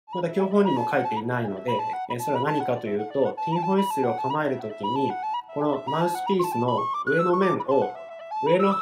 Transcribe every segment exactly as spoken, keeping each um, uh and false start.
まだ教本にも書いていないので、えそれは何かというと、ティンホイッスルを構えるときに、このマウスピースの上の面を上の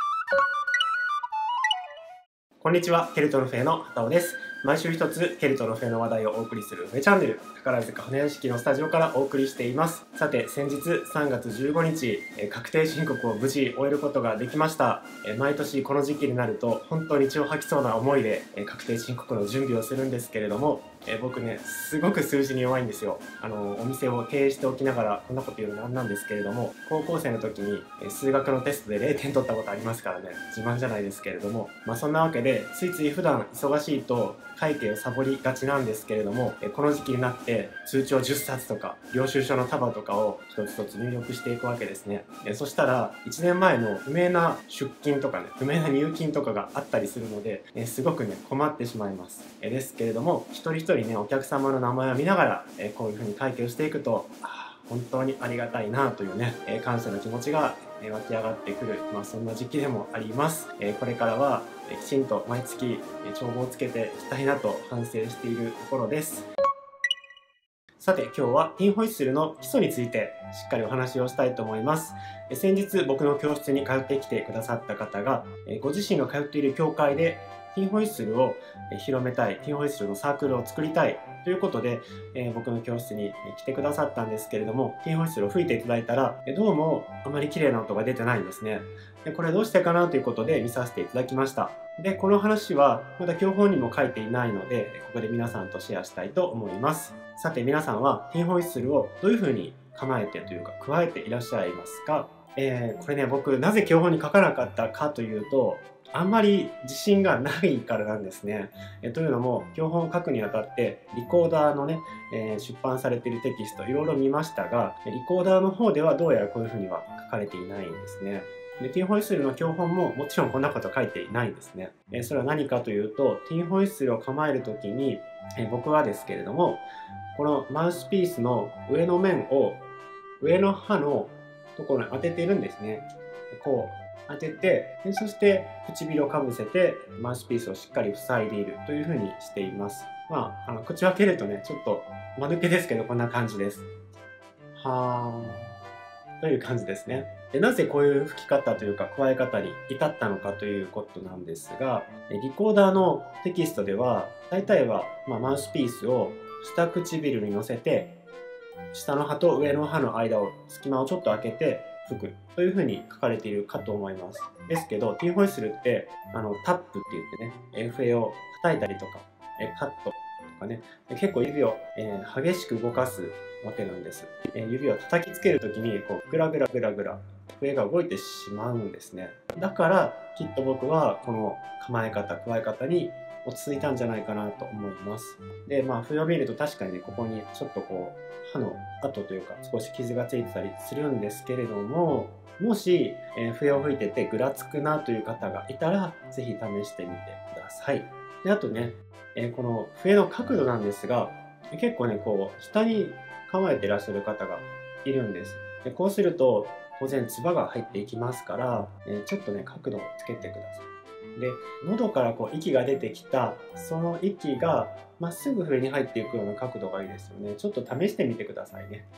こんにちは、ケルトのフェの畑尾です。毎週一つケルトのフェの話題をお送りするフェチャンネル、宝塚花屋敷のスタジオからお送りしています。さて、先日さんがつじゅうごにち、確定申告を無事終えることができました。毎年この時期になると本当に血を吐きそうな思いで確定申告の準備をするんですけれども、僕ね、すごく数字に弱いんですよ。あのお店を経営しておきながらこんなこと言うのなんなんですけれども、高校生の時に数学のテストでれいてん取ったことありますからね、自慢じゃないですけれども、まあそんなわけでついつい普段忙しいと会計をサボりがちなんですけれども、この時期になって通帳じゅっさつとか領収書の束とかを一つ一つ入力していくわけですね。そしたらいちねんまえの不明な出金とかね、不明な入金とかがあったりするので、すごくね困ってしまいます。ですけれども、一人一人ねお客様の名前を見ながらこういうふうに会計をしていくと、本当にありがたいなというね、感謝の気持ちが湧き上がってくる、まあ、そんな時期でもあります。これからはきちんと毎月帳簿をつけていきたいなと反省しているところです。さて、今日はティンホイッスルの基礎についてしっかりお話をしたいと思います。先日僕の教室に通ってきてくださった方が、ご自身の通っている教会でティンホイッスルを広めたい、ティンホイッスルのサークルを作りたいということで、えー、僕の教室に来てくださったんですけれども、ティンホイッスルを吹いていただいたら、どうもあまり綺麗な音が出てないんですね。でこれどうしてかなということで見させていただきました。で、この話はまだ教本にも書いていないので、ここで皆さんとシェアしたいと思います。さて、皆さんはティンホイッスルをどういうふうに構えてというか加えていらっしゃいますか？えー、これね、僕なぜ教本に書かなかったかというと、あんまり自信がないからなんですね。えというのも、教本を書くにあたってリコーダーのね、えー、出版されているテキストいろいろ見ましたが、リコーダーの方ではどうやらこういうふうには書かれていないんですね。でティンホイッスルの教本ももちろんこんなこと書いていないんですね。えそれは何かというと、ティンホイッスルを構えるときに、え僕はですけれども、このマウスピースの上の面を上の歯のところに当てているんですね。こう当てて、でそして唇をかぶせてマウスピースをしっかり塞いでいるというふうにしています。まあ、あの口を開けるとね、ちょっと間抜けですけどこんな感じです。はーという感じですね。でなぜこういう吹き方というか加え方に至ったのかということなんですが、リコーダーのテキストでは大体は、まあ、マウスピースを下唇に乗せて、下の歯と上の歯の間を隙間をちょっと開けて吹くというふうに書かれているかと思います。ですけど、ティンホイッスルってあのタップって言ってね、笛を叩いたりとか、カットとかね、結構指を、えー、激しく動かすわけなんです。えー、指を叩きつけるときにこうグラグラグラグラ笛が動いてしまうんですね。だからきっと僕はこの構え方、加え方に落ち着いたんじゃないかなと思います。で、まあ笛を見ると確かにね、ここにちょっとこう歯の跡というか少し傷がついてたりするんですけれども、もし、えー、笛を吹いててぐらつくなという方がいたらぜひ試してみてください。で、あとね、えー、この笛の角度なんですが、結構ね、こう下に構えていらっしゃる方がいるんです。でこうすると当然唾が入っていきますから、えー、ちょっとね角度をつけてください。で喉からこう息が出てきたその息がまっすぐ笛に入っていくような角度がいいですよね。ちょっと試してみてくださいね。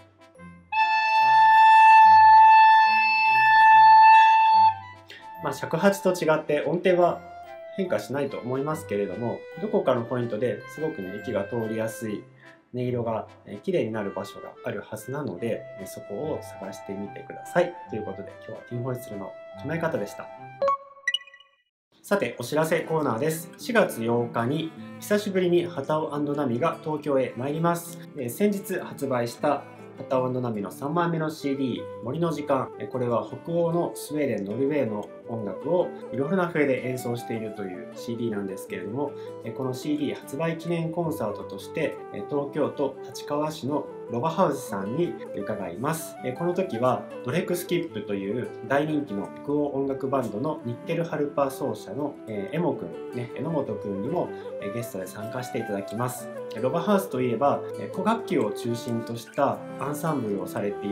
まあ尺八と違って音程は変化しないと思いますけれども、どこかのポイントですごくね息が通りやすい音色が綺麗になる場所があるはずなので、そこを探してみてください。ということで今日はティンホイッスルの構え方でした。さて、お知らせコーナーです。しがつようかに久しぶりに畑尾&ナミが東京へ参ります。先日発売した畑尾&ナミのさんまいめの シーディー 森の時間、これは北欧のスウェーデン、ノルウェーの音楽をいろいろな笛で演奏しているという シーディー なんですけれども、この シーディー 発売記念コンサートとして東京都立川市のロバハウスさんに伺います。この時はドレクスキップという大人気の北欧音楽バンドのニッケルハルパ奏者のエモくん、ね、榎本くんにもゲストで参加していただきます。ロバハウスといえば古楽器を中心としたアンサンブルをされている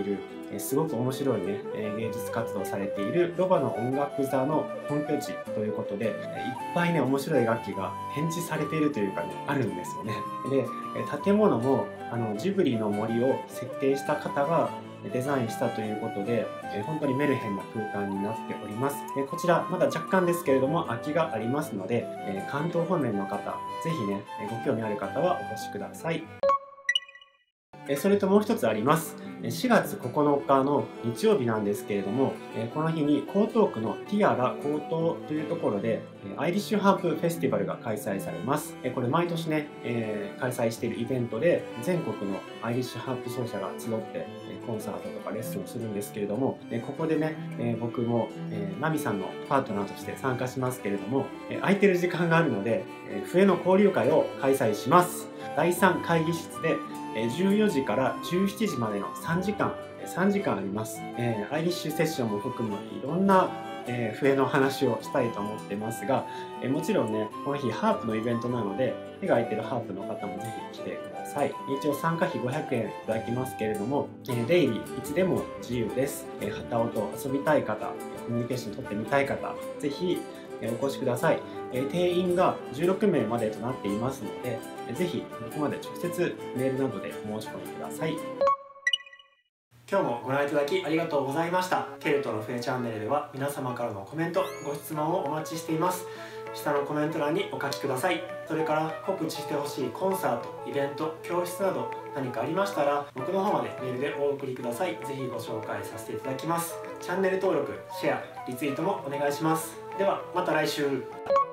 えすごく面白いね、え芸術活動をされているロバの音楽座の本拠地ということで、えいっぱいね面白い楽器が展示されているというかねあるんですよね。で建物もあのジブリの森を設計した方がデザインしたということで、え本当にメルヘンな空間になっております。えこちらまだ若干ですけれども空きがありますので、え関東方面の方ぜひねご興味ある方はお越しください。それともう一つあります。しがつここのかの日曜日なんですけれども、この日に江東区のティアラ江東というところでアイリッシュハープフェスティバルが開催されます。これ毎年ね、えー、開催しているイベントで全国のアイリッシュハープ奏者が集ってコンサートとかレッスンをするんですけれども、ここでね僕もナミさんのパートナーとして参加しますけれども、空いてる時間があるので笛の交流会を開催します。だいさん会議室でじゅうよじからじゅうしちじまでのさんじかん、さんじかんあります。えー、アイリッシュセッションも含むいろんな、えー、笛の話をしたいと思ってますが、えー、もちろんね、この日ハープのイベントなので、手が空いてるハープの方もぜひ来てください。一応参加費ごひゃくえんいただきますけれども、えー、出入りいつでも自由です。えー、旗音遊びたい方、コミュニケーション取ってみたい方、ぜひお越しください。定員がじゅうろくめいまでとなっていますので、ぜひ僕まで直接メールなどでお申し込みください。今日もご覧いただきありがとうございました。ケルトの笛チャンネルでは皆様からのコメント、ご質問をお待ちしています。下のコメント欄にお書きください。それから告知してほしいコンサート、イベント、教室など何かありましたら僕の方までメールでお送りください。ぜひご紹介させていただきます。チャンネル登録、シェア、リツイートもお願いします。ではまた来週。